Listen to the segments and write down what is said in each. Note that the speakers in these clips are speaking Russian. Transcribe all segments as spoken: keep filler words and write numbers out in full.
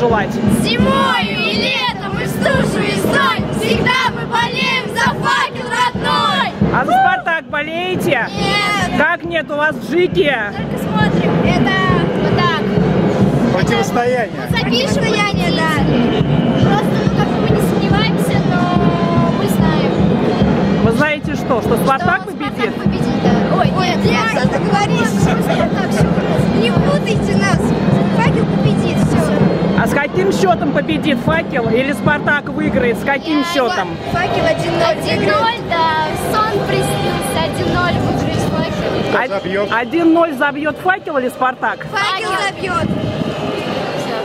пожелать? Зимой и летом, и в стужу, и зной всегда мы болеем за факел родной. А за Спартак болеете? Нет. Как нет, у вас джики? Только смотрим. Это вот так. Противостояние. Запишем состояние, да. Просто, ну, как бы мы не сомневаемся, но мы знаем. Вы знаете что? Что Спартак Что победит? Спартак победит, да. Ой, Ой, нет, нет, что ты говоришь? Спартак, все. Не путайте нас. Факел победит, все. А с каким счетом победит Факел или Спартак выиграет? С каким Я, счетом? Факел один ноль. один ноль, да. Сон приснился. один ноль выиграет Факел. Забьет. один ноль забьет Факел или Спартак? Факел забьет. Все.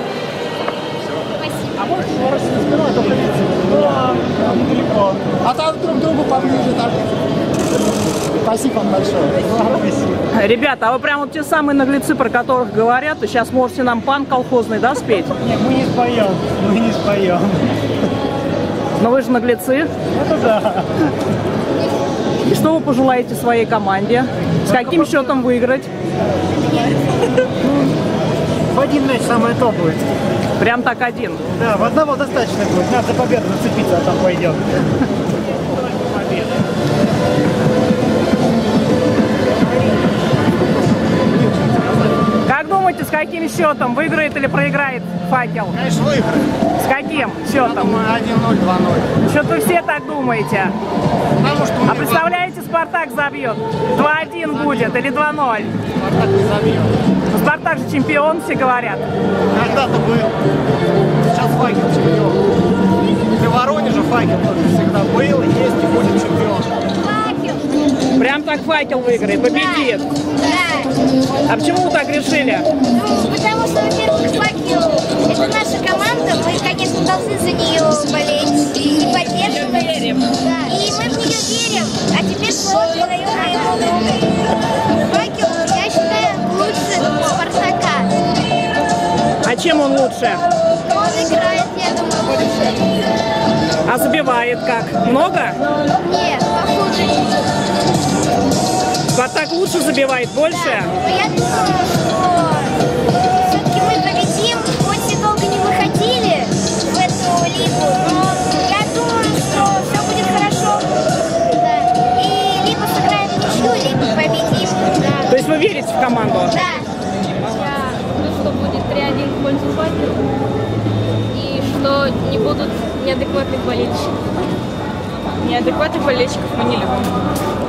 А может, раз не спиной, то да, далеко. А там друг другу поближе так. Спасибо вам большое. Ребята, а вы прям вот те самые наглецы, про которых говорят, и сейчас можете нам пан колхозный, да, спеть? Нет, мы не споем, мы не споем. Но вы же наглецы. Это да. И что вы пожелаете своей команде? С каким счетом выиграть? В один мяч самое то будет. Прям так один. Да, в одного достаточно будет. Надо за победу зацепиться, а там пойдет. Как думаете, с каким счетом выиграет или проиграет Факел? Конечно, выиграет. С каким счетом? один ноль, два ноль. Что-то вы все так думаете. Потому что А представляете, Спартак забьет? два один будет или два ноль? Спартак не забьет. Ну, Спартак же чемпион, все говорят. Когда-то был. Сейчас Факел чемпион. Для Воронежа Факел тоже всегда был, есть и будет чемпион. Факел. Прям так Факел выиграет, победит. Да. А почему вы так решили? Ну, потому что, во-первых, Факел — это наша команда, мы, конечно, должны за нее болеть и поддерживать. Да. И мы в нее верим, а теперь слово передаем моему другу. Факел, я считаю, лучше Спартака. А чем он лучше? Он играет, я думаю, лучше. А забивает как? Много? Нет, похуже. Спартак лучше забивает, больше? Но я думаю, что все-таки мы победим, хоть и долго не выходили в эту лигу, но я думаю, что все будет хорошо. Да. И либо сыграем ничью, либо победим. Да. То есть вы верите в команду? Да. Я, что будет три один в пользу Факела и что не будут неадекватных болельщиков. Неадекватных болельщиков мы не любим.